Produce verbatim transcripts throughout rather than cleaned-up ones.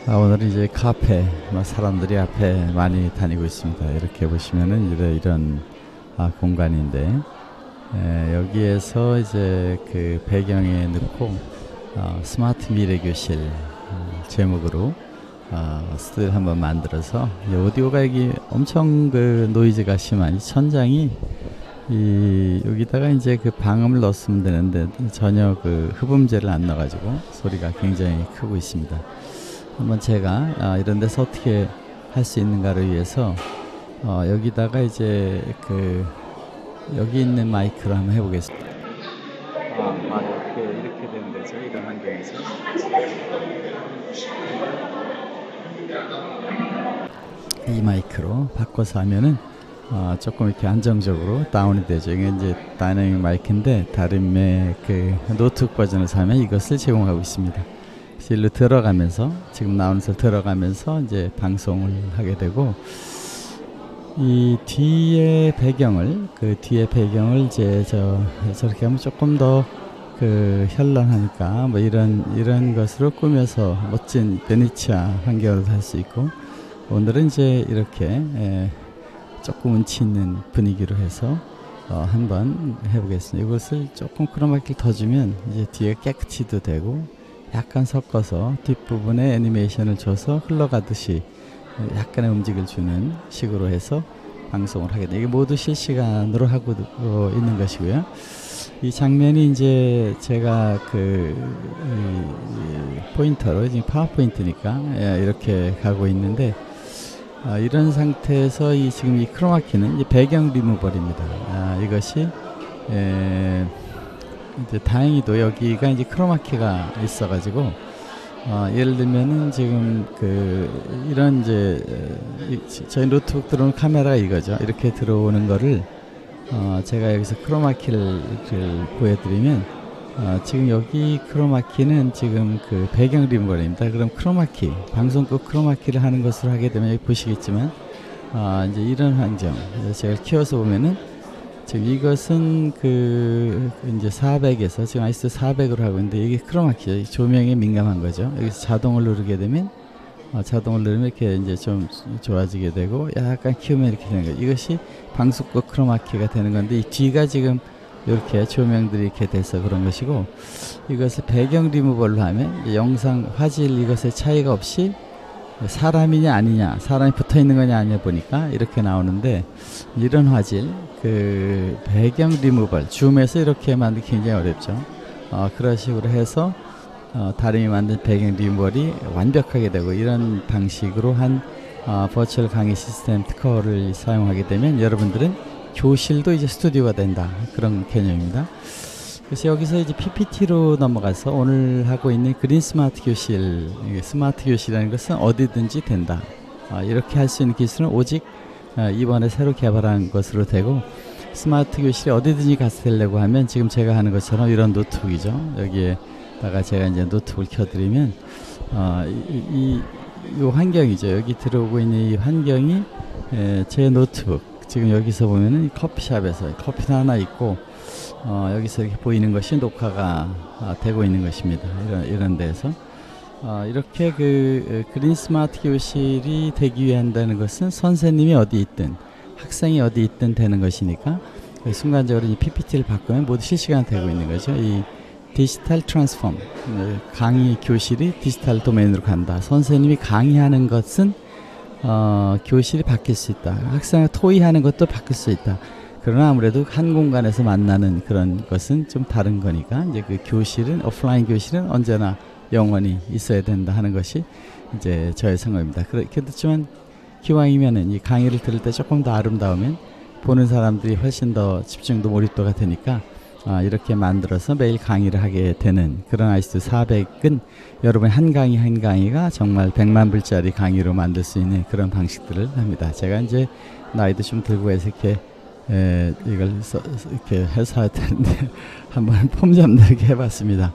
아, 오늘은 이제 카페, 뭐 사람들이 앞에 많이 다니고 있습니다. 이렇게 보시면은 이런, 이런 아, 공간인데, 에, 여기에서 이제 그 배경에 넣고 어, 스마트 미래 교실 어, 제목으로 어, 스튜디오를 한번 만들어서 이 오디오가 여기 엄청 그 노이즈가 심한 이 천장이 이 여기다가 이제 그 방음을 넣었으면 되는데 전혀 그 흡음재를 안 넣어가지고 소리가 굉장히 크고 있습니다. 한번 제가 아, 이런 데서 어떻게 할 수 있는가를 위해서 어, 여기다가 이제 그 여기 있는 마이크로 한번 해보겠습니다. 아, 아 이렇게 이렇게 되는 거죠. 이런 환경에서 이 마이크로 바꿔서 하면은 어, 조금 이렇게 안정적으로 다운이 되죠. 이게 이제 다이내믹 마이크인데 다름의 그 노트북 버전을 사면 이것을 제공하고 있습니다. 일로 들어가면서 지금 나오는 서 들어가면서 이제 방송을 하게 되고 이 뒤에 배경을 그 뒤에 배경을 이제 저 저렇게 하면 조금 더 그 현란하니까 뭐 이런 이런 것으로 꾸며서 멋진 베네치아 환경을 할 수 있고 오늘은 이제 이렇게 에, 조금 운치 있는 분위기로 해서 어, 한번 해보겠습니다. 이것을 조금 크로마키를 더 주면 이제 뒤에 깨끗이도 되고 약간 섞어서 뒷부분에 애니메이션을 줘서 흘러가듯이 약간의 움직임을 주는 식으로 해서 방송을 하게 돼요. 이게 모두 실시간으로 하고 있는 것이고요. 이 장면이 이제 제가 그 이, 이 포인터로 지금 파워포인트니까 예, 이렇게 가고 있는데 아, 이런 상태에서 이 지금 이 크로마키는 배경 리무벌입니다. 아, 이것이 에, 이제 다행히도 여기가 이제 크로마키가 있어가지고 어, 예를 들면은 지금 그 이런 이제 이, 저희 노트북 들어오는 카메라가 이거죠. 이렇게 들어오는 거를 어, 제가 여기서 크로마키를 보여드리면 어, 지금 여기 크로마키는 지금 그 배경 리무벌입니다. 그럼 크로마키 방송국 크로마키를 하는 것으로 하게 되면 여기 보시겠지만 어, 이제 이런 환경 제가 키워서 보면은 지금 이것은 그 이제 사백에서 지금 아이에스 사백으로 하고 있는데 이게 크로마키 조명에 민감한 거죠. 여기서 자동을 누르게 되면 어, 자동을 누르면 이렇게 이제 좀 좋아지게 되고 약간 키우면 이렇게 되는 거예요. 이것이 방송국 크로마키가 되는 건데 이 뒤가 지금 이렇게 조명들이 이렇게 돼서 그런 것이고 이것을 배경 리무벌로 하면 영상 화질 이것의 차이가 없이 사람이냐 아니냐 사람이 붙어 있는 거냐 아니냐 보니까 이렇게 나오는데 이런 화질 그 배경 리무벌 줌에서 이렇게 만들기 굉장히 어렵죠. 어, 그런 식으로 해서 어, 다름이 만든 배경 리무벌이 완벽하게 되고 이런 방식으로 한 어, 버추얼 강의 시스템 특허를 사용하게 되면 여러분들은 교실도 이제 스튜디오가 된다 그런 개념입니다. 그래서 여기서 이제 피피티로 넘어가서 오늘 하고 있는 그린 스마트 교실 스마트 교실이라는 것은 어디든지 된다 어, 이렇게 할 수 있는 기술은 오직 어, 이번에 새로 개발한 것으로 되고 스마트 교실이 어디든지 가서 되려고 하면 지금 제가 하는 것처럼 이런 노트북이죠. 여기에다가 제가 이제 노트북을 켜드리면 어, 이, 이, 이 환경이죠. 여기 들어오고 있는 이 환경이 에, 제 노트북 지금 여기서 보면은 커피숍에서 커피도 하나 있고 어, 여기서 이렇게 보이는 것이 녹화가 어, 되고 있는 것입니다. 이런, 이런 데서 어, 이렇게 그 그린 스마트 교실이 되기 위해 한다는 것은 선생님이 어디 있든 학생이 어디 있든 되는 것이니까 순간적으로 이 피피티를 바꾸면 모두 실시간 되고 있는 거죠. 이 디지털 트랜스폼 강의 교실이 디지털 도메인으로 간다. 선생님이 강의하는 것은 어, 교실이 바뀔 수 있다. 학생을 토의하는 것도 바뀔 수 있다. 그러나 아무래도 한 공간에서 만나는 그런 것은 좀 다른 거니까 이제 그 교실은 오프라인 교실은 언제나 영원히 있어야 된다 하는 것이 이제 저의 생각입니다. 그렇게 됐지만 기왕이면은 이 강의를 들을 때 조금 더 아름다우면 보는 사람들이 훨씬 더 집중도 몰입도가 되니까 아, 이렇게 만들어서 매일 강의를 하게 되는 그런 아이에스 사백은 여러분 한 강의 한 강의가 정말 백만 불짜리 강의로 만들 수 있는 그런 방식들을 합니다. 제가 이제 나이도 좀 들고 해서 이렇게 에, 이걸 써, 이렇게 해서 할 텐데 한번 폼 잡는 게 해봤습니다.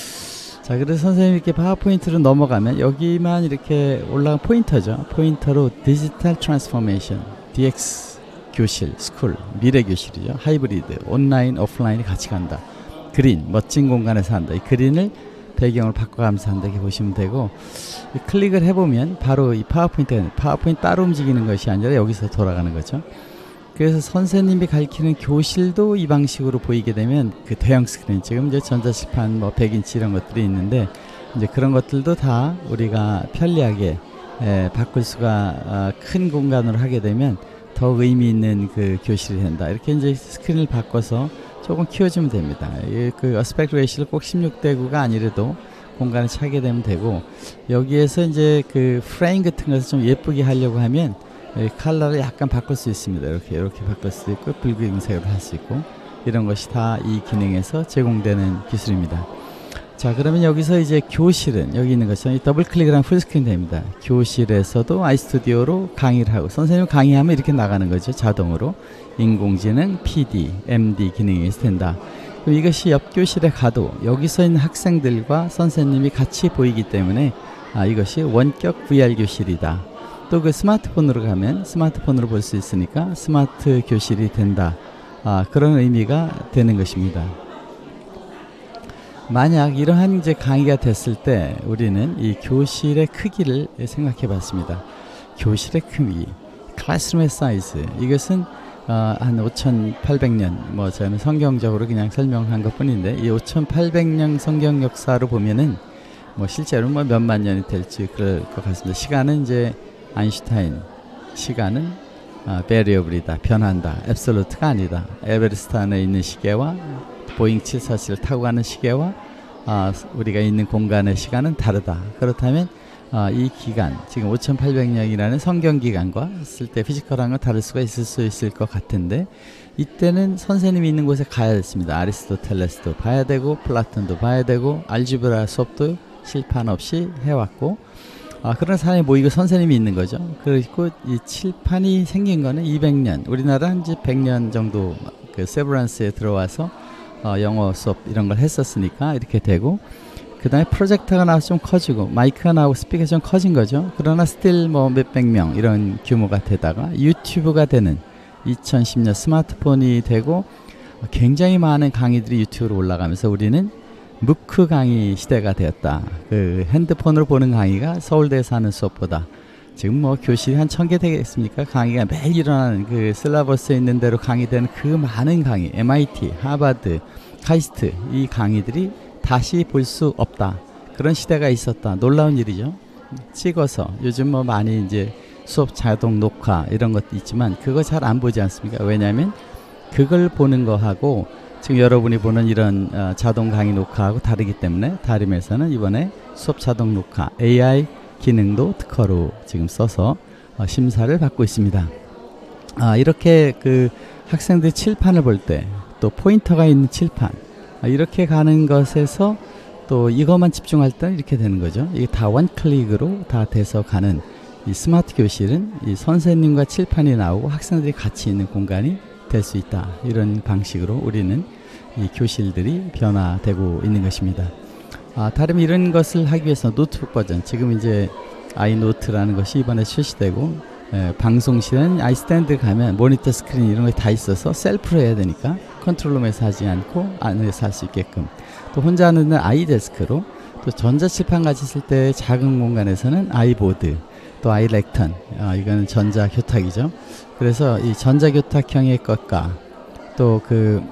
자, 그래서 선생님이 이렇게 파워포인트로 넘어가면 여기만 이렇게 올라간 포인터죠. 포인터로 디지털 트랜스포메이션 디엑스 교실, 스쿨, 미래 교실이죠. 하이브리드, 온라인, 오프라인이 같이 간다. 그린, 멋진 공간에서 한다. 이 그린을 배경을 바꿔가면서 한다 이렇게 보시면 되고, 이 클릭을 해보면 바로 이 파워포인트가 파워포인트 따로 움직이는 것이 아니라 여기서 돌아가는 거죠. 그래서 선생님이 가르치는 교실도 이 방식으로 보이게 되면 그 대형 스크린, 지금 이제 전자칠판 뭐 백 인치 이런 것들이 있는데 이제 그런 것들도 다 우리가 편리하게 에, 바꿀 수가 어, 큰 공간으로 하게 되면 더 의미 있는 그 교실이 된다. 이렇게 이제 스크린을 바꿔서 조금 키워주면 됩니다. 그 어스펙트 레이시를 꼭 십육 대 구가 아니라도 공간을 차게 되면 되고, 여기에서 이제 그 프레임 같은 것을 좀 예쁘게 하려고 하면 컬러를 약간 바꿀 수 있습니다. 이렇게 이렇게 바꿀 수도 있고 붉은색으로 할 수 있고, 이런 것이 다 이 기능에서 제공되는 기술입니다. 자, 그러면 여기서 이제 교실은 여기 있는 것처럼 더블 클릭을 하면 풀스크린 됩니다. 교실에서도 아이스튜디오로 강의를 하고, 선생님 강의하면 이렇게 나가는 거죠. 자동으로 인공지능 피디, 엠디 기능이 된다. 그럼 이것이 옆 교실에 가도 여기서 있는 학생들과 선생님이 같이 보이기 때문에 아, 이것이 원격 브이알 교실이다. 또 그 스마트폰으로 가면 스마트폰으로 볼 수 있으니까 스마트 교실이 된다. 아, 그런 의미가 되는 것입니다. 만약 이러한 이제 강의가 됐을 때 우리는 이 교실의 크기를 생각해 봤습니다. 교실의 크기, 클래스룸의 사이즈, 이것은 어, 한 오천팔백 년, 뭐 저는 성경적으로 그냥 설명한 것 뿐인데, 이 오천팔백 년 성경 역사로 보면은 뭐 실제로 뭐 몇만 년이 될지 그럴 것 같습니다. 시간은 이제 아인슈타인, 시간은 어, 베리어블이다, 변한다, 앱솔루트가 아니다. 에베레스트 안에 있는 시계와 보잉 칠사칠을 타고 가는 시계와 어, 우리가 있는 공간의 시간은 다르다. 그렇다면 어, 이 기간, 지금 오천팔백 년이라는 성경 기간과 쓸 때 피지컬한 건 다를 수가 있을 수 있을 것 같은데, 이때는 선생님이 있는 곳에 가야 됐습니다. 아리스토텔레스도 봐야 되고 플라톤도 봐야 되고 알지브라 수업도 실판 없이 해왔고, 아, 그런 사람이 모이고 선생님이 있는 거죠. 그리고 이 칠판이 생긴 거는 이백 년, 우리나라는 이제 백 년 정도 그 세브란스에 들어와서 어, 영어 수업 이런 걸 했었으니까 이렇게 되고, 그 다음에 프로젝터가 나와서 좀 커지고 마이크가 나오고 스피커가 좀 커진 거죠. 그러나 스틸 뭐 몇백 명 이런 규모가 되다가 유튜브가 되는 이천십 년 스마트폰이 되고 굉장히 많은 강의들이 유튜브로 올라가면서 우리는 무크 강의 시대가 되었다. 그 핸드폰으로 보는 강의가 서울대에서 하는 수업보다 지금 뭐 교실이 한 천 개 되겠습니까? 강의가 매일 일어나는 그 슬라버스에 있는 대로 강의되는 그 많은 강의, 엠아이티, 하버드, 카이스트, 이 강의들이 다시 볼 수 없다. 그런 시대가 있었다. 놀라운 일이죠. 찍어서 요즘 뭐 많이 이제 수업 자동 녹화 이런 것도 있지만 그거 잘 안 보지 않습니까? 왜냐하면 그걸 보는 거하고 지금 여러분이 보는 이런 어, 자동 강의 녹화하고 다르기 때문에 다림에서는 이번에 수업 자동 녹화 에이아이 기능도 특허로 지금 써서 어, 심사를 받고 있습니다. 아, 이렇게 그 학생들이 칠판을 볼 때 또 포인터가 있는 칠판, 아, 이렇게 가는 것에서 또 이것만 집중할 때는 이렇게 되는 거죠. 이게 다 원클릭으로 다 돼서 가는 이 스마트 교실은 이 선생님과 칠판이 나오고 학생들이 같이 있는 공간이 될 수 있다. 이런 방식으로 우리는 이 교실들이 변화되고 있는 것입니다. 아, 다른 이런 것을 하기 위해서 노트북 버전, 지금 이제 아이노트라는 것이 이번에 출시되고, 에, 방송실은 아이스탠드 가면 모니터 스크린 이런 거 다 있어서 셀프로 해야 되니까 컨트롤룸에서 하지 않고 안에서 할 수 있게끔, 또 혼자 하는 데는 아이데스크로, 또 전자칠판 같이 쓸 때 작은 공간에서는 아이보드, 또 아이렉턴, 아, 이거는 전자교탁이죠. 그래서 이 전자교탁형의 것과 또 그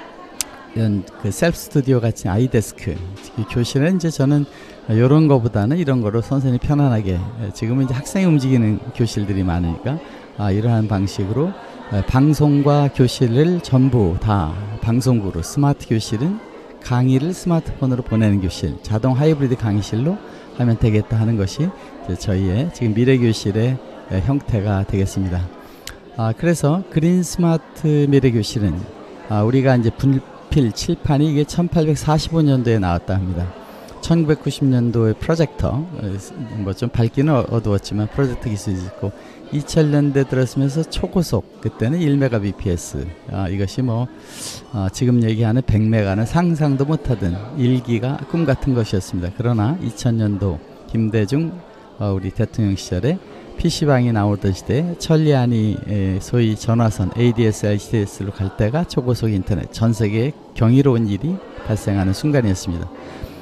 이런 그 셀프 스튜디오 같이 아이데스크, 교실은 이제 저는 이런 거보다는 이런 거로 선생님이 편안하게, 지금은 이제 학생이 움직이는 교실들이 많으니까 아, 이러한 방식으로 방송과 교실을 전부 다 방송국으로, 스마트 교실은 강의를 스마트폰으로 보내는 교실, 자동 하이브리드 강의실로 하면 되겠다 하는 것이 이제 저희의 지금 미래 교실의 형태가 되겠습니다. 아, 그래서 그린 스마트 미래 교실은 아, 우리가 이제 분필 칠판이 이게 천팔백사십오 년도에 나왔다 합니다. 천구백구십 년도에 프로젝터, 뭐 좀 밝기는 어두웠지만 프로젝터 기술이 있고, 이천 년대 들었으면서 초고속, 그때는 일 메가비피에스, 아, 이것이 뭐 어, 지금 얘기하는 백 메가는 상상도 못하던 일기가 꿈 같은 것이었습니다. 그러나 이천 년도 김대중 어, 우리 대통령 시절에 피씨방이 나오던 시대에 천리안이 에, 소위 전화선 에이디에스, 에이치디에스로 갈 때가 초고속 인터넷, 전 세계에 경이로운 일이 발생하는 순간이었습니다.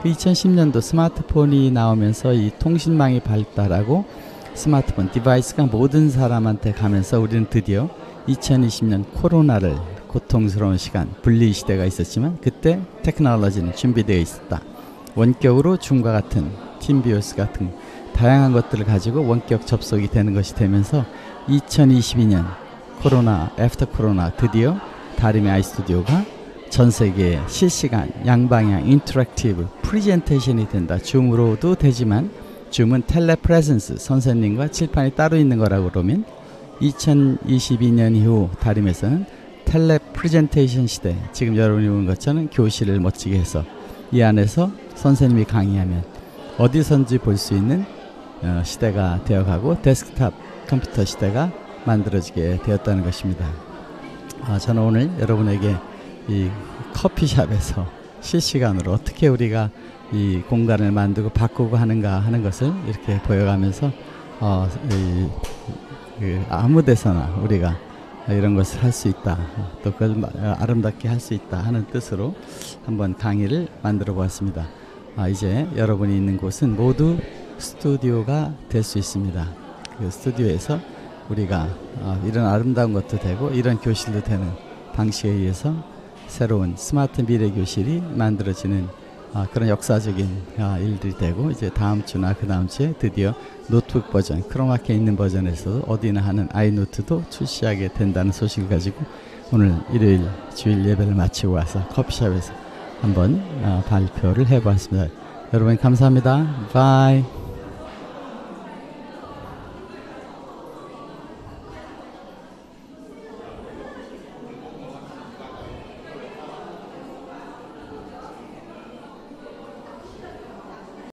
이천십 년도 스마트폰이 나오면서 이 통신망이 발달하고 스마트폰 디바이스가 모든 사람한테 가면서 우리는 드디어 이천이십 년 코로나를, 고통스러운 시간, 분리 시대가 있었지만 그때 테크놀로지는 준비되어 있었다. 원격으로 줌과 같은 팀비오스 같은 다양한 것들을 가지고 원격 접속이 되는 것이 되면서 이천이십이 년 코로나, 애프터 코로나 드디어 다림의 아이스튜디오가 전 세계에 실시간 양방향 인터랙티브 프레젠테이션이 된다. 줌으로도 되지만 줌은 텔레프레젠스, 선생님과 칠판이 따로 있는 거라고 그러면 이천이십이 년 이후 다림에서는 텔레프레젠테이션 시대, 지금 여러분이 보는 것처럼 교실을 멋지게 해서 이 안에서 선생님이 강의하면 어디선지 볼 수 있는 어, 시대가 되어가고 데스크탑 컴퓨터 시대가 만들어지게 되었다는 것입니다. 아, 저는 오늘 여러분에게 이 커피숍에서 실시간으로 어떻게 우리가 이 공간을 만들고 바꾸고 하는가 하는 것을 이렇게 보여가면서 어, 이, 그 아무 데서나 우리가 이런 것을 할 수 있다, 또 그걸 아름답게 할 수 있다 하는 뜻으로 한번 강의를 만들어 보았습니다. 아, 이제 여러분이 있는 곳은 모두 스튜디오가 될 수 있습니다. 그 스튜디오에서 우리가 어, 이런 아름다운 것도 되고 이런 교실도 되는 방식에 의해서 새로운 스마트 미래 교실이 만들어지는 아, 그런 역사적인 아, 일들이 되고, 이제 다음 주나 그 다음 주에 드디어 노트북 버전, 크로마키에 있는 버전에서 어디나 하는 아이노트도 출시하게 된다는 소식을 가지고 오늘 일요일 주일 예배를 마치고 와서 커피숍에서 한번 아, 발표를 해보았습니다. 여러분 감사합니다. 바이.